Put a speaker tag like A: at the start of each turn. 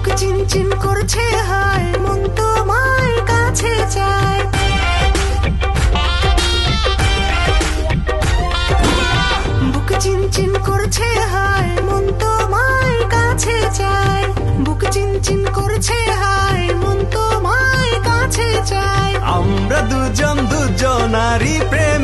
A: চিনচিন করছে হায়, মন তোমায় কাছে চায়। বুক চিনচিন করছে হায়, মন তোমায় কাছে চায়। বুক চিনচিন করছে হায়, মন তোমায় কাছে চায়।
B: আমরা দুজন দুজনারই প্রেম